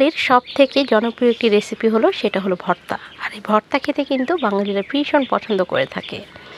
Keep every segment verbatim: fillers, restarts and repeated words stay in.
বাঙালির সবথেকে জনপ্রিয় একটি রেসিপি হলো সেটা হলো ভর্তা। আর এই ভর্তা খেতে কিন্তু বাঙালিরা ভীষণ পছন্দ করে থাকে।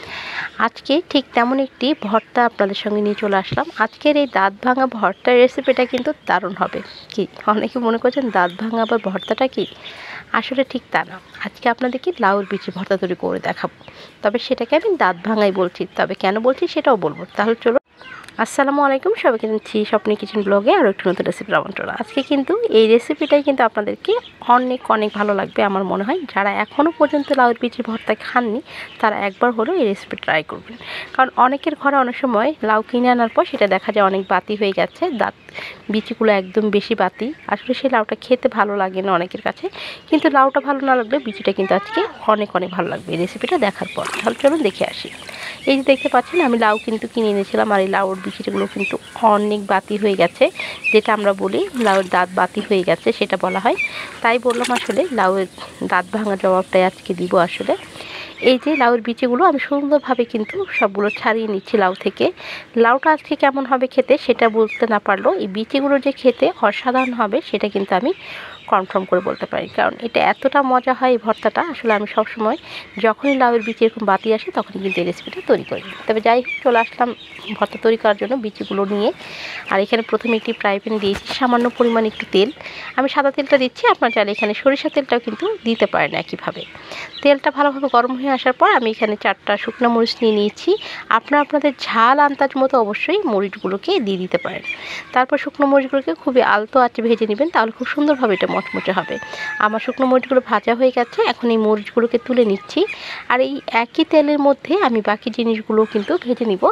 আজকে ঠিক তেমন একটি ভর্তা আপনাদের সঙ্গে নিয়ে চলে আসলাম। আজকের এই দাঁত ভাঙা ভর্তার রেসিপিটা কিন্তু দারুণ হবে। কি অনেকে মনে করছেন দাঁত ভাঙা আবার ভর্তাটা কি? আসলে ঠিক তা না। আজকে আপনাদেরকে লাউর বিচি ভর্তা তৈরি করে দেখাবো, তবে সেটাকে আমি দাঁত ভাঙাই বলছি। তবে কেন বলছি সেটাও বলবো। তাহলে চলো। আসসালামু আলাইকুম, সবাইকে জানাচ্ছি স্বপ্নি কিচেন ব্লগে আর একটু নতুন রেসিপির আমন্ত্রণ। আজকে কিন্তু এই রেসিপিটাই কিন্তু আপনাদেরকে অনেক অনেক ভালো লাগবে আমার মনে হয়। যারা এখনও পর্যন্ত লাউয়ের বিচির ভর্তা খাননি তারা একবার হলেও এই রেসিপি ট্রাই করবেন। কারণ অনেকের ঘরে অনেক সময় লাউ কিনে আনার পর সেটা দেখা যায় অনেক বাতি হয়ে গেছে, দাঁত বিচিগুলো একদম বেশি বাতি। আসলে সেই লাউটা খেতে ভালো লাগে না অনেকের কাছে, কিন্তু লাউটা ভালো না লাগলে বিচিটা কিন্তু আজকে অনেক অনেক ভালো লাগবে এই রেসিপিটা দেখার পর। তাহলে চলুন দেখে আসি। এই যে দেখতে পাচ্ছেন আমি লাউ কিন্তু কিনে এনেছিলাম, আর এই লাউর বিচিগুলো কিন্তু অনেক বাতি হয়ে গেছে, যেটা আমরা বলি লাউয়ের দাঁত বাতি হয়ে গেছে সেটা বলা হয়। তাই বললাম আসলে লাউয়ের দাঁত ভাঙা জবাবটাই আজকে দিব। আসলে এই যে লাউয়ের বিচিগুলো আমি সুন্দরভাবে কিন্তু সবগুলো ছাড়িয়ে নিচ্ছি লাউ থেকে। লাউটা আজকে কেমন হবে খেতে সেটা বলতে না পারলেও এই বিচিগুলো যে খেতে অসাধারণ হবে সেটা কিন্তু আমি কনফার্ম করে বলতে পারি। কারণ এটা এতটা মজা হয় এই ভর্তাটা, আসলে আমি সবসময় যখনই লাউয়ের বিচি এরকম বাতি আসে তখনই কিন্তু এই রেসিপিটা তৈরি করি। তবে যাই হোক, চলে আসলাম ভর্তা তৈরি করার জন্য বিচিগুলো নিয়ে। আর এখানে প্রথমে একটি ফ্রাই প্যান দিয়েছি, সামান্য পরিমাণ একটু তেল। আমি সাদা তেলটা দিচ্ছি, আপনারা চাইলে এখানে সরিষা তেলটাও কিন্তু দিতে পারেন একইভাবে। তেলটা ভালোভাবে গরম হয়ে আসার পর আমি এখানে চারটা শুকনো মরিচ নিয়ে নিয়েছি। আপনারা আপনাদের ঝাল আন্দাজ মতো অবশ্যই মরিচগুলোকে দিয়ে দিতে পারেন। তারপর শুকনো মরিচগুলোকে খুবই আলতো আঁচে ভেজে নেবেন, তাহলে খুব সুন্দরভাবে এটা মচমচে হবে। আমার শুকনো মরিচগুলো ভাজা হয়ে গেছে, এখন এই মরিচগুলোকে তুলে নিচ্ছি। আর এই একই তেলের মধ্যে আমি বাকি জিনিসগুলো কিন্তু ভেজে নিব।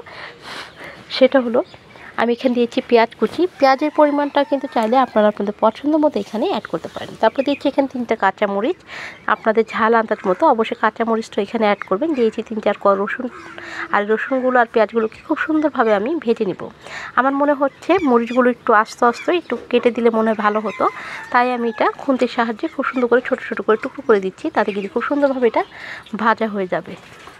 সেটা হলো আমি এখানে দিয়েছি পেঁয়াজ কুচি। পেঁয়াজের পরিমাণটা কিন্তু চাইলে আপনারা আপনাদের পছন্দ মতো এখানে অ্যাড করতে পারেন। তারপর দিয়েছি এখানে তিনটা কাঁচামরিচ, আপনাদের ঝাল আন্দাজ মতো অবশ্যই কাঁচামরিচটা এখানে অ্যাড করবেন। দিয়েছি তিন চার কোয়া রসুন, আর রসুনগুলো আর পেঁয়াজগুলোকে খুব সুন্দরভাবে আমি ভেজে নিব। আমার মনে হচ্ছে মরিচগুলো একটু আস্তে আস্তে একটু কেটে দিলে মনে হয় ভালো হতো, তাই আমি এটা খুন্তির সাহায্যে খুব সুন্দর করে ছোটো ছোটো করে টুকরো করে দিচ্ছি, তাতে কিন্তু খুব সুন্দরভাবে এটা ভাজা হয়ে যাবে।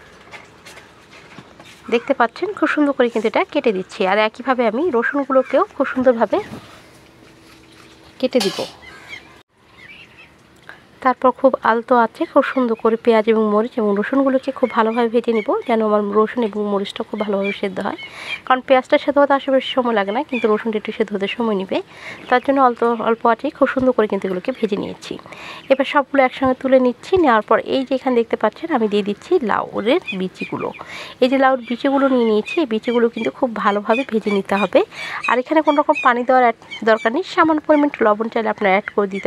দেখতে পাচ্ছেন খুব সুন্দর করে কিন্তু এটা কেটে দিচ্ছি। আর একইভাবে আমি রসুনগুলোকেও খুব সুন্দরভাবে কেটে দিব। তারপর খুব আলতো আছে খুব সুন্দর করে পেঁয়াজ এবং মরিচ এবং রসুনগুলোকে খুব ভালোভাবে ভেজে নিব, যেন আমার রসুন এবং মরিচটা খুব ভালোভাবে সেদ্ধ হয়। কারণ পেঁয়াজটা সেদ্ধ হতে আসলে বেশি সময় লাগে না, কিন্তু রসুনটা একটু সেদ্ধ হতে সময় নেবে। তার জন্য অল্প অল্প আছে খুব সুন্দর করে কিন্তু এগুলোকে ভেজে নিয়েছি। এবার সবগুলো একসঙ্গে তুলে নিচ্ছি। নেওয়ার পর এই যে এখানে দেখতে পাচ্ছেন আমি দিয়ে দিচ্ছি লাউয়ের বিচিগুলো। এই যে লাউর বিচিগুলো নিয়ে নিয়েছি, এই বিচিগুলো কিন্তু খুব ভালোভাবে ভেজে নিতে হবে। আর এখানে কোনো রকম পানি দেওয়ার দরকার নেই, সামান্য পরিমাণ লবণ চাইলে আপনারা অ্যাড করে দিতে।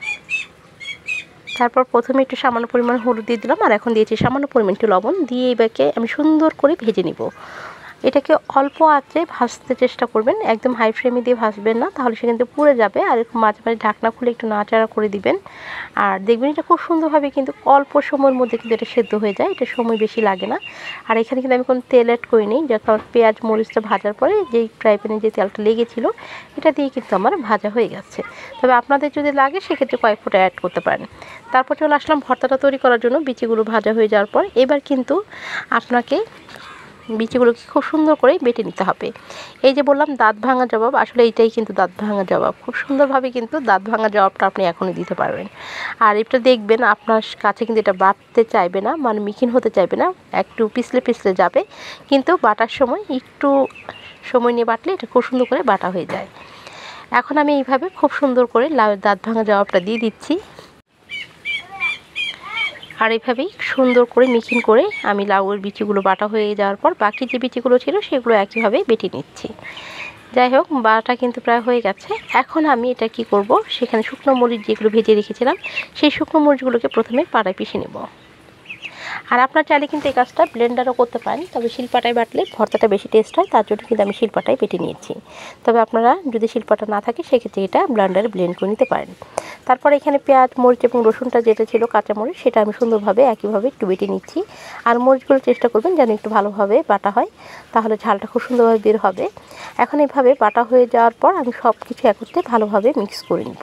তারপর প্রথমে একটু সামান্য পরিমাণ হলুদ দিয়ে দিলাম, আর এখন দিয়েছি সামান্য পরিমাণ একটু লবণ দিয়ে এবারকে আমি সুন্দর করে ভেজে নিব। এটাকে অল্প আঁচে ভাজতে চেষ্টা করবেন, একদম হাই ফ্লেমে দিয়ে ভাজবেন না, তাহলে সে কিন্তু পুড়ে যাবে। আর একটু মাঝে মাঝে ঢাকনা খুলে একটু নাড়াচাড়া করে দিবেন। আর দেখবেন এটা খুব সুন্দরভাবে কিন্তু অল্প সময়ের মধ্যে কিন্তু এটা সেদ্ধ হয়ে যায়, এটা সময় বেশি লাগে না। আর এখানে কিন্তু আমি কোনো তেল অ্যাড করিনি, যখন আমার পেঁয়াজ মরিচটা ভাজার পরে যেই ফ্রাই প্যানে যে তেলটা লেগেছিল এটা দিয়ে কিন্তু আমার ভাজা হয়ে গেছে। তবে আপনাদের যদি লাগে সেক্ষেত্রে কয়েক ফোঁটা অ্যাড করতে পারেন। তারপর চলে আসলাম ভর্তাটা তৈরি করার জন্য। বিচিগুলো ভাজা হয়ে যাওয়ার পর এবার কিন্তু আপনাকে বিচিগুলোকে খুব সুন্দর করে বেটে নিতে হবে। এই যে বললাম দাঁত ভাঙা জবাব, আসলে এইটাই কিন্তু দাঁত ভাঙা জবাব। খুব সুন্দরভাবে কিন্তু দাঁত ভাঙা জবাবটা আপনি এখনই দিতে পারবেন। আর এটা দেখবেন আপনার কাছে কিন্তু এটা বাটতে চাইবে না, মানে মিহিন হতে চাইবে না, একটু পিছলে পিছলে যাবে। কিন্তু বাটার সময় একটু সময় নিয়ে বাটলে এটা খুব সুন্দর করে বাটা হয়ে যায়। এখন আমি এইভাবে খুব সুন্দর করে লাউয়ের দাঁত ভাঙা জবাবটা দিয়ে দিচ্ছি। আর এইভাবেই সুন্দর করে মিহিন করে আমি লাউয়ের বিচিগুলো বাটা হয়ে যাওয়ার পর বাকি যে বিচিগুলো ছিল সেগুলো একইভাবে বেটে নিচ্ছি। যাই হোক, বাটা কিন্তু প্রায় হয়ে গেছে। এখন আমি এটা কি করব, সেখানে শুকনো মরিচ যেগুলো ভেজে রেখেছিলাম সেই শুকনো মরিচগুলোকে প্রথমে পাটায় পিষে নেব। আর আপনার চাইলে কিন্তু এই কাজটা ব্লেন্ডারও করতে পারেন, তবে শিলপাটায় বাটলে ভর্তাটা বেশি টেস্ট হয়, তার জন্য কিন্তু আমি শিলপাটায় বেটে নিয়েছি। তবে আপনারা যদি শিলপাটা না থাকে সেক্ষেত্রে এটা ব্লেন্ডারে ব্লেন্ড করে নিতে পারেন। তারপর এখানে পেঁয়াজ মরিচ এবং রসুনটা যেটা ছিল কাঁচামরিচ সেটা আমি সুন্দরভাবে একইভাবে একটু বেটে নিচ্ছি। আর মরিচগুলো চেষ্টা করবেন যেন একটু ভালোভাবে বাটা হয়, তাহলে ঝালটা খুব সুন্দরভাবে বের হবে। এখন এইভাবে বাটা হয়ে যাওয়ার পর আমি সব কিছু একত্রে ভালোভাবে মিক্স করে নিব।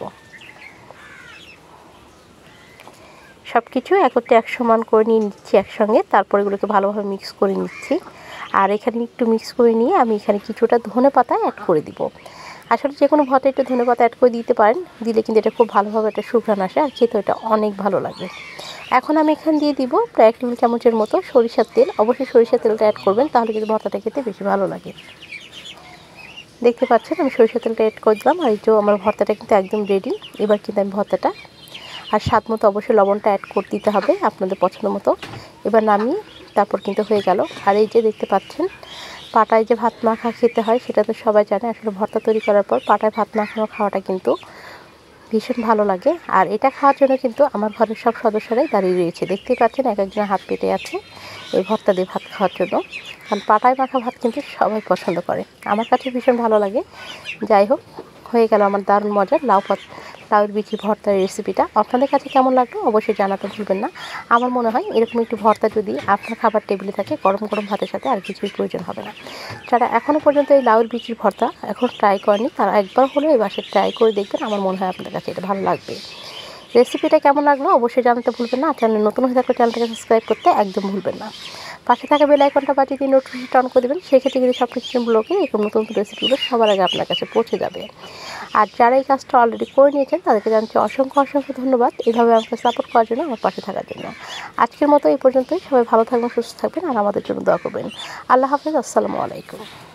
সব কিছু একত্রে এক সমান করে নিয়ে নিচ্ছি একসঙ্গে। তারপর এগুলোকে ভালোভাবে মিক্স করে নিচ্ছি। আর এখানে একটু মিক্স করে নিয়ে আমি এখানে কিছুটা ধনে পাতা অ্যাড করে দিব। আসলে যে কোনো ভর্তা একটু ধনেপাতা অ্যাড করে দিতে পারেন, দিলে কিন্তু এটা খুব ভালোভাবে একটা সুঘ্রাণ আসে আর খেতে এটা অনেক ভালো লাগে। এখন আমি এখানে দিয়ে দিব প্রায় এক টেবিল চামচের মতো সরিষার তেল। অবশ্যই সরিষার তেলটা অ্যাড করবেন, তাহলে কিন্তু ভর্তাটা খেতে বেশি ভালো লাগে। দেখতে পাচ্ছেন আমি সরিষার তেলটা অ্যাড করে দিলাম, আর এই যে আমার ভর্তাটা কিন্তু একদম রেডি। এবার কিন্তু আমি ভর্তাটা আর স্বাদ মতো অবশ্যই লবণটা অ্যাড করে দিতে হবে আপনাদের পছন্দ মতো। এবার নামিয়ে তারপর কিন্তু হয়ে গেল। আর এই যে দেখতে পাচ্ছেন পাটায় যে ভাত মাখা খেতে হয় সেটা তো সবাই জানে। আসলে ভর্তা তৈরি করার পর পাটায় ভাত মাখানো খাওয়াটা কিন্তু ভীষণ ভালো লাগে। আর এটা খাওয়ার জন্য কিন্তু আমার ঘরের সব সদস্যরাই দাঁড়িয়ে রয়েছে, দেখতেই পাচ্ছেন এক একজনের হাত পেতে আছে এই ভর্তা দিয়ে ভাত খাওয়ার জন্য। কারণ পাটায় মাখা ভাত কিন্তু সবাই পছন্দ করে, আমার কাছে ভীষণ ভালো লাগে। যাই হোক, হয়ে গেল আমার দারুণ মজার লাউ পাত লাউয়ের বিচি ভর্তার রেসিপিটা। আপনাদের কাছে কেমন লাগলো অবশ্যই জানাতে ভুলবেন না। আমার মনে হয় এরকম একটি ভর্তা যদি আপনার খাবার টেবিলে থাকে, গরম গরম ভাতের সাথে আর কিছুই প্রয়োজন হবে না। যারা এখনও পর্যন্ত এই লাউয়ের বিচির ভর্তা এখন ট্রাই করেনি, তারা একবার হলেও এই বাসায় ট্রাই করে দেখবেন। আমার মনে হয় আপনাদের কাছে এটা ভালো লাগবে। রেসিপিটা কেমন লাগলো অবশ্যই জানাতে ভুলবেন না। চ্যানেল নতুন হয়ে থাকলে চ্যানেলটাকে সাবস্ক্রাইব করতে একদম ভুলবেন না। পাশে থাকা বেল আইকনটা বাজিয়ে দিয়ে নোটিফিকেশনটা অন করে দেবেন, সেক্ষেত্রে কিন্তু সব কিছু ব্লগে এরকম নতুন নতুন রেসিপিগুলো সবার আগে আপনার কাছে পৌঁছে যাবে। আর যারা এই কাজটা অলরেডি করে নিয়েছেন তাদেরকে জানাচ্ছি অসংখ্য অসংখ্য ধন্যবাদ এইভাবে আমাকে সাপোর্ট করার জন্য, আমার পাশে থাকার জন্য। আজকের মতো এই পর্যন্তই। সবাই ভালো থাকবেন, সুস্থ থাকবেন আর আমাদের জন্য দোয়া করবেন। আল্লাহ হাফেজ, আসসালামু আলাইকুম।